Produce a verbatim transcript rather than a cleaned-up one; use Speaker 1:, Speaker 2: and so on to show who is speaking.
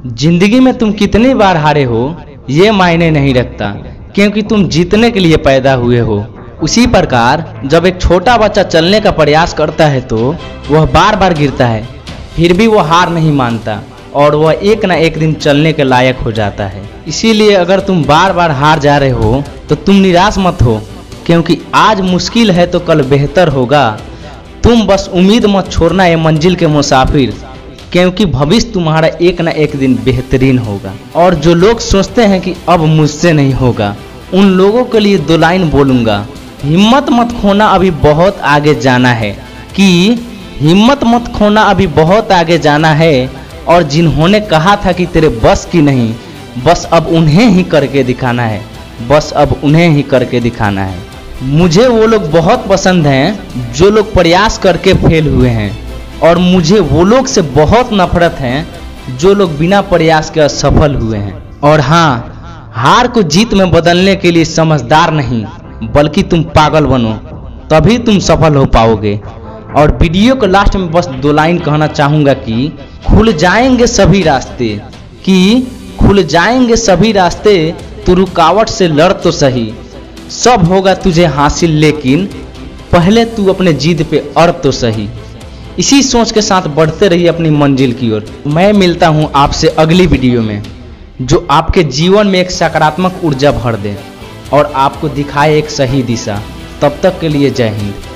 Speaker 1: जिंदगी में तुम कितनी बार हारे हो ये मायने नहीं रखता, क्योंकि तुम जीतने के लिए पैदा हुए हो। उसी प्रकार जब एक छोटा बच्चा चलने का प्रयास करता है तो वह बार बार गिरता है, फिर भी वह हार नहीं मानता और वह एक ना एक दिन चलने के लायक हो जाता है। इसीलिए अगर तुम बार बार हार जा रहे हो तो तुम निराश मत हो, क्योंकि आज मुश्किल है तो कल बेहतर होगा। तुम बस उम्मीद मत छोड़ना ये मंजिल के मुसाफिर, क्योंकि भविष्य तुम्हारा एक ना एक दिन बेहतरीन होगा। और जो लोग सोचते हैं कि अब मुझसे नहीं होगा, उन लोगों के लिए दो लाइन बोलूँगा। हिम्मत मत खोना, अभी बहुत आगे जाना है। कि हिम्मत मत खोना, अभी बहुत आगे जाना है। और जिन्होंने कहा था कि तेरे बस की नहीं, बस अब उन्हें ही करके दिखाना है, बस अब उन्हें ही करके दिखाना है। मुझे वो लोग बहुत पसंद हैं जो लोग प्रयास करके फेल हुए हैं, और मुझे वो लोग से बहुत नफरत है जो लोग बिना प्रयास के असफल हुए हैं। और हाँ, हार को जीत में बदलने के लिए समझदार नहीं बल्कि तुम पागल बनो, तभी तुम सफल हो पाओगे। और वीडियो के लास्ट में बस दो लाइन कहना चाहूँगा कि खुल जाएंगे सभी रास्ते, कि खुल जाएंगे सभी रास्ते, तू रुकावट से लड़ तो सही, सब होगा तुझे हासिल, लेकिन पहले तू अपने जिद पे अड़ तो सही। इसी सोच के साथ बढ़ते रहिए अपनी मंजिल की ओर। मैं मिलता हूँ आपसे अगली वीडियो में, जो आपके जीवन में एक सकारात्मक ऊर्जा भर दे और आपको दिखाए एक सही दिशा। तब तक के लिए जय हिंद।